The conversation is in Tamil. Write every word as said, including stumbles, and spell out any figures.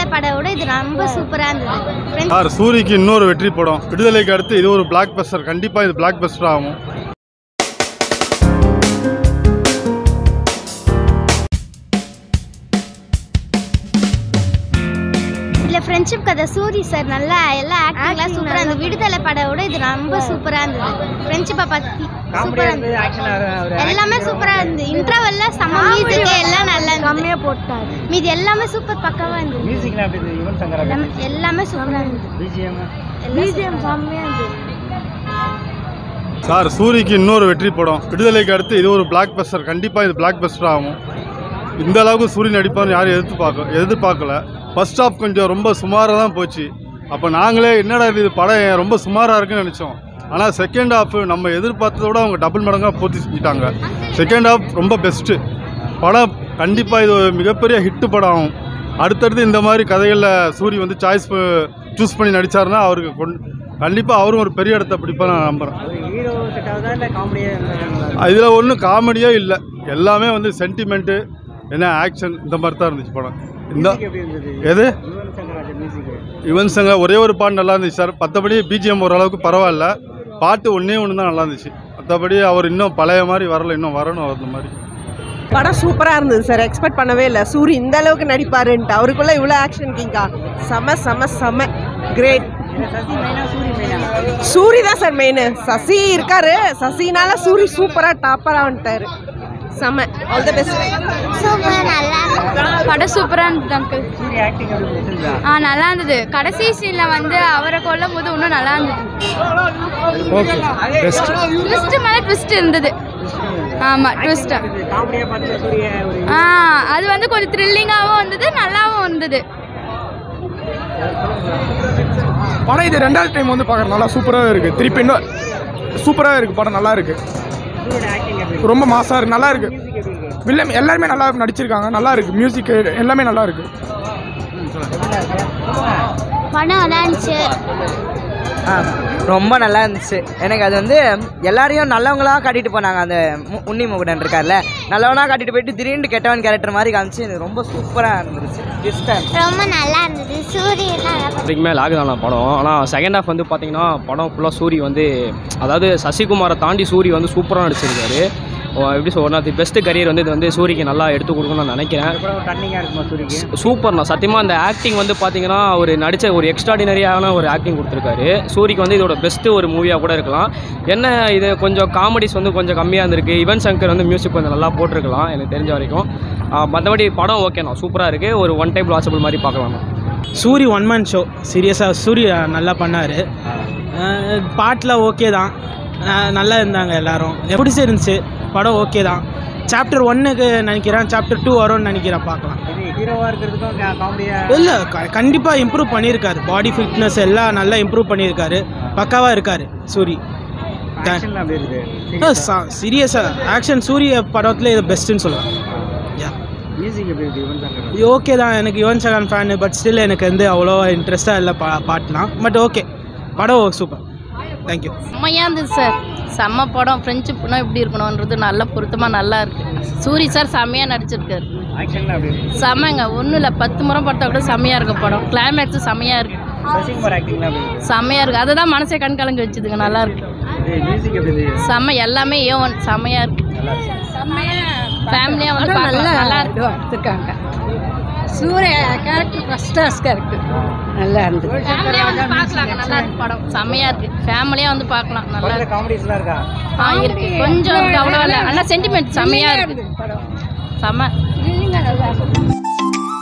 விடுதலை படவோட இது ரொம்ப சூப்பரா இருந்தது சார். சூரிக்கு இன்னொரு வெற்றி படம். விடுதலைக்கு அடுத்து இது ஒரு பிளாக் பஸ்டர். கண்டிப்பா இது பிளாக் பஸ்டர் ஆகும். ஃப்ரெண்ட்ஷிப் கதை சூரி சார் நல்லா எல்லா ஆக்டிங்லாம் சூப்பராக இருந்தது. விடுதலை படவோட இது ரொம்ப சூப்பராக இருந்தது. ஃப்ரெண்ட்ஷிப்பை பற்றி சூப்பராக இருந்தது. எல்லாமே சூப்பராக இருந்தது. இன்டர்வல்ல செம்ம மியூசிக் எல்லாம் நல்லா கம்மியாக போட்டார். மீது எல்லாமே சூப்பர் பக்கவாக இருந்தது. எல்லாமே சூப்பராக இருந்தது. பிஜிஎம் செம்மையாக இருந்தது சார். சூரிக்கு இன்னொரு வெற்றி படம். விடுதலைக்கு அடுத்து இது ஒரு பிளாக் பஸ்டர். கண்டிப்பாக இது பிளாக் பஸ்டர் ஆகும். இந்த அளவுக்கு சூரிய நடிப்பார்னு யாரும் எதிர்த்து பார்க்க எதிர்பார்க்கல. ஃபர்ஸ்ட் ஹாஃப் கொஞ்சம் ரொம்ப சுமாராக தான் போச்சு. அப்போ நாங்களே என்னடா இது படம் ரொம்ப சுமாராக இருக்குன்னு நினச்சோம். ஆனால் செகண்ட் ஹாஃப் நம்ம எதிர்பார்த்ததோட அவங்க டபுள் மடங்காக பூர்த்தி செஞ்சுட்டாங்க. செகண்ட் ஹாஃப் ரொம்ப பெஸ்ட்டு படம். கண்டிப்பாக இது ஒரு மிகப்பெரிய ஹிட்டு படம் ஆகும். அடுத்தடுத்து இந்த மாதிரி கதைகளில் சூரி வந்து சாய்ஸ் சூஸ் பண்ணி நடித்தாருன்னா அவருக்கு கொண்டு கண்டிப்பாக அவரும் ஒரு பெரிய இடத்த பிடிப்பாக நான் நம்புகிறேன். இதில் ஒன்றும் காமெடியே இல்லை. எல்லாமே வந்து சென்டிமெண்ட்டு என்ன ஆக்ஷன் இந்த மாதிரி தான் இருந்துச்சு படம். இந்த எது யுவன் சங்கர் ஒரே ஒரு பாட்டு நல்லா இருந்துச்சு சார். மற்றபடி பிஜிஎம் ஓரளவுக்கு பரவாயில்ல. பாட்டு ஒன்றே ஒன்று தான் நல்லா இருந்துச்சு. மற்றபடி அவர் இன்னும் பழைய மாதிரி வரல. இன்னும் வரணும் அந்த மாதிரி. படம் சூப்பராக இருந்தது சார். எக்ஸ்பெக்ட் பண்ணவே இல்லை சூரி இந்த அளவுக்கு நடிப்பாருன்ட்டு. அவருக்குள்ளே இவ்வளோ ஆக்ஷன் கிங்கா செம செம செம கிரேட். சூரி தான் சார் மெயின். சசி இருக்காரு. சசினால சூரி சூப்பராக டாப்பராக வந்துட்டாரு. செம ஆல் தி பெஸ்ட். சூப்பராக நல்லா படம் சூப்பராக இருந்தது அங்கிள். ஆ நல்லா இருந்தது. கடைசி சீனில் வந்து அவரை கொல்லும் போது இன்னும் நல்லா இருந்தது. ட்விஸ்ட் மேலே ட்விஸ்ட் இருந்தது. ஆமாம் ட்விஸ்ட். ஆ அது வந்து கொஞ்சம் த்ரில்லிங்காகவும் இருந்தது, நல்லாவும் இருந்தது படம். இது ரெண்டாவது டைம் வந்து பார்க்குற நல்லா சூப்பராக இருக்குது. திருப்பி இன்னும் சூப்பராக இருக்குது படம். நல்லா இருக்குது. ரொம்ப மாசாக இருக்குது. நல்லா இருக்குது. வில்லம் எல்லாருமே நல்லா நடிச்சிருக்காங்க. நல்லா இருக்குது. மியூசிக் எல்லாமே நல்லா இருக்குது. படம் நல்லா இருந்துச்சு. ரொம்ப நல்லா இருந்துச்சு. எனக்கு அது வந்து எல்லாரையும் நல்லவங்களாக காட்டிட்டு போனாங்க. அந்த உன்னி முகுடன் இருக்கார்ல, நல்லவனாக காட்டிட்டு போயிட்டு திடீர்னு கெட்டவன் கேரக்டர் மாதிரி காமிச்சு எனக்கு ரொம்ப சூப்பராக இருந்துச்சு. ரொம்ப நல்லா இருந்தது. சூரியன் அதுக்குமே லாகுதான படம். ஆனால் செகண்ட் ஹாஃப் வந்து பார்த்தீங்கன்னா படம் ஃபுல்லாக சூரி வந்து, அதாவது சசிகுமாரை தாண்டி சூரி வந்து சூப்பராக நடிச்சிருக்காரு. எப்படி சொல் one of the best career வந்து இது வந்து சூரிக்கு நல்லா எடுத்து கொடுக்கணும்னு நான் நினைக்கிறேன். சூப்பர்ண்ணா. சத்தியமாக அந்த ஆக்டிங் வந்து பார்த்தீங்கன்னா ஒரு நடித்த ஒரு எக்ஸ்ட்ராடினரியான ஒரு ஆக்டிங் கொடுத்துருக்காரு. சூரிக்கு வந்து இதோட பெஸ்ட்டு ஒரு மூவியாக கூட இருக்கலாம். என்ன இது கொஞ்சம் காமெடிஸ் வந்து கொஞ்சம் கம்மியாக இருந்திருக்கு. யுவன் சங்கர் வந்து மியூசிக் கொஞ்சம் நல்லா போட்டிருக்கலாம் எனக்கு தெரிஞ்ச வரைக்கும். மற்றபடி படம் ஓகேண்ணா, சூப்பராக இருக்குது. ஒரு ஒன் டைம் வாட்சபிள் மாதிரி பார்க்கலாமா. Soori one man show. சீரியஸாக சூரி நல்லா பண்ணார். பாட்டில் ஓகே தான், நல்லா இருந்தாங்க எல்லோரும். எப்படி இருந்துச்சு படம்? ஓகே தான். சாப்டர் ஒன்னுக்கு நினைக்கிறேன், சாப்டர் டூ வரும்னு நினைக்கிறேன். பார்க்கலாம். இல்லை கண்டிப்பாக இம்ப்ரூவ் பண்ணியிருக்காரு. பாடி ஃபிட்னஸ் எல்லாம் நல்லா இம்ப்ரூவ் பண்ணியிருக்காரு. பக்காவாக இருக்கார் சூரி. சீரியஸாக ஆக்ஷன் சூரிய படத்தில் இது பெஸ்ட்டுன்னு சொல்லுவேன். ஓகே தான். எனக்கு Yuvan Shankar fan. But still எனக்கு வந்து அவ்வளோ இன்ட்ரெஸ்ட்டாக இல்லை பா பாட்டெலாம். பட் ஓகே படம் சூப்பர். தேங்க்யூ. செம்மையாக இருந்தது சார். செம்ம படம். ஃப்ரெண்ட்ஷிப்னா எப்படி இருக்கணுன்றது நல்ல பொருத்தமாக நல்லா இருக்குது. சூரி சார் செம்மையாக நடிச்சிருக்காரு. செம்மங்க. ஒன்றும் இல்லை, பத்து முறை பார்த்தா கூட செம்மையாக இருக்கும் படம். கிளைமேக்ஸு செம்மையாக இருக்குது. செம்மையாக இருக்குது. அதை தான் மனசே கண் கலங்க வச்சுதுங்க. நல்லா இருக்கு. செம்ம. எல்லாமே ஏ ஒன் செம்மையாக இருக்குது. ஃபேமிலியாக வந்து நல்லா நல்லா இருக்கு எடுத்துருக்காங்க. சூரிய கேரக்டர் ஃபர்ஸ்ட் கிளாஸ் கேரக்டர் நல்லா இருந்தது. ஃபேமிலியாக வந்து பார்க்கலாங்க. நல்லா இருக்கு படம். செம்மையாக இருக்குது. ஃபேமிலியாக வந்து பார்க்கலாம். நல்லா காமெடிஸ்லாம் இருக்கா? ஆ இருக்குது. கொஞ்சம் இருக்குது, அவ்வளோ இல்லை. ஆனால் சென்டிமெண்ட் செம்மையாக இருக்குது படம். செம்ம. நல்லா